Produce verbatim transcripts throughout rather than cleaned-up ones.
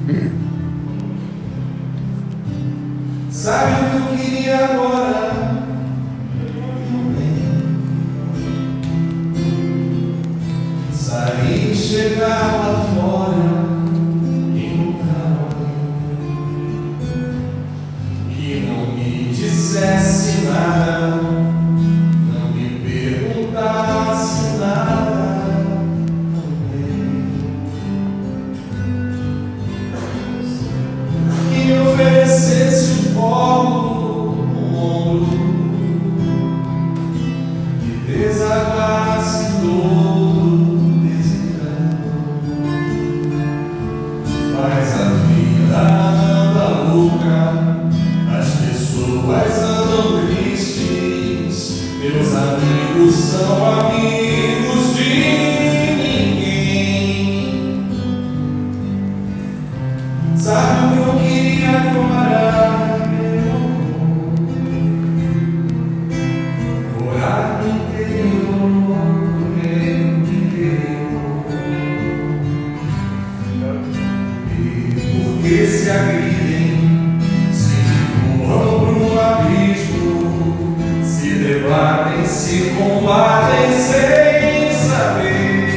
Sabe o que eu queria agora? Meu bem, sair e chegar lá fora, encontrar alguém que não me dissesse nada, não me perguntasse nada também, que me oferecesse um colo, um ombro, que desaguasse todo desencanto. Mas a vida anda louca, as pessoas andam tristes, meus amigos são amigos de ninguém. Sabe o que eu queria agora? Morar no interior, no meu interior, e porque se agridem, se empurram pro abismo, se debatem, se combatem sem saber.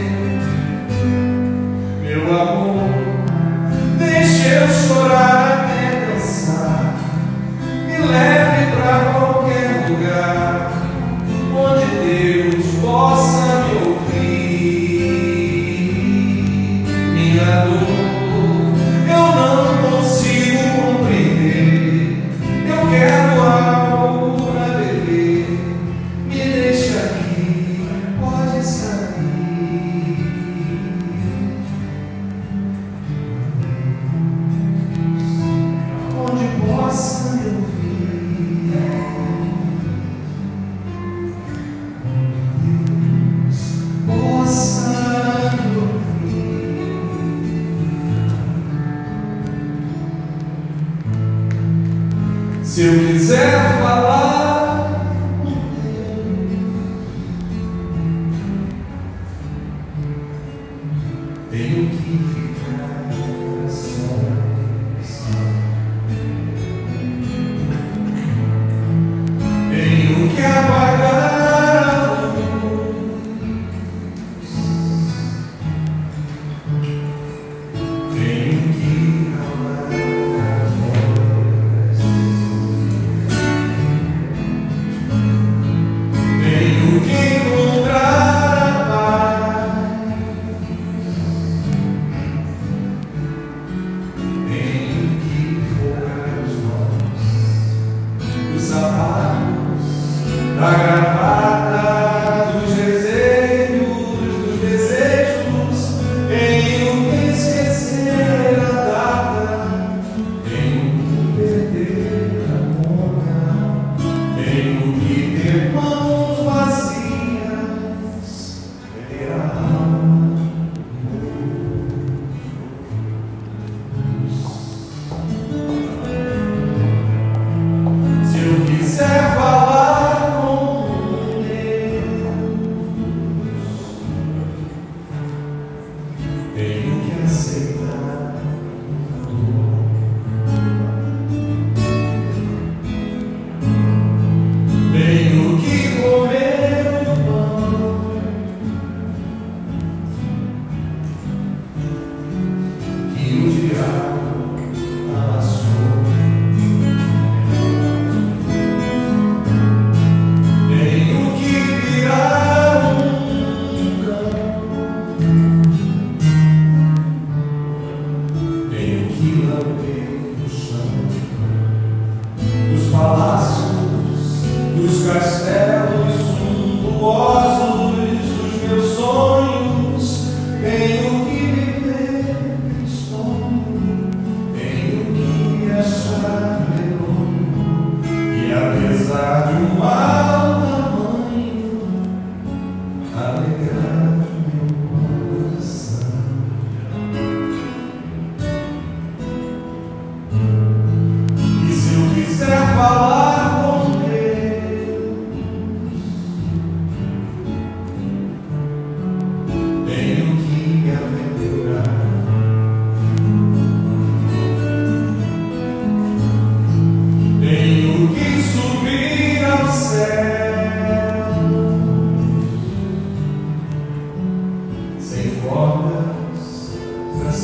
Meu amor, deixe eu chorar até cansar, me leve pra qualquer lugar onde Deus possa me ouvir. Minha dor eu não consigo compreender, eu quero algo pra beber, me deixa aqui, pode sair. Onde possa me ouvir, Deus possa me ouvir. Se eu quiser falar com Deus, tenho que ficar só. Tenho que apagar a luz, tenho que calar as vozes, tenho que encontrar a paz, tenho que focar as mãos dos sapatos, da gravata, dos desejos, dos desejos. Tenho que esquecer a data, tenho que perder a conta, tenho que ter mãos vazias, perder a alma. Se eu quiser falar com Deus, tenho que aceitar a dor, tenho que comer o pão que o diabo amassou. Tenho que virar um cão, tenho que lamber o chão dos palácios, dos castelos suntuosos dos meus sonhos. Tenho que viver tristonho, tenho que me achar medonho, e apesar de um mau tamanho, alegrar meu coração.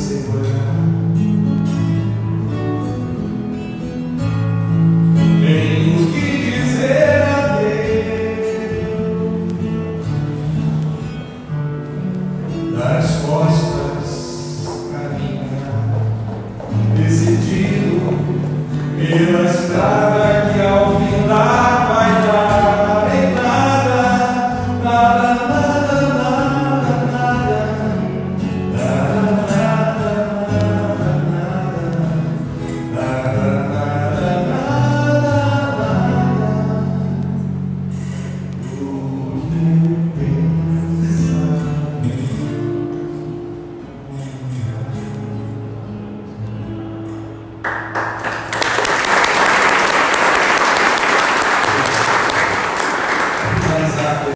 separar.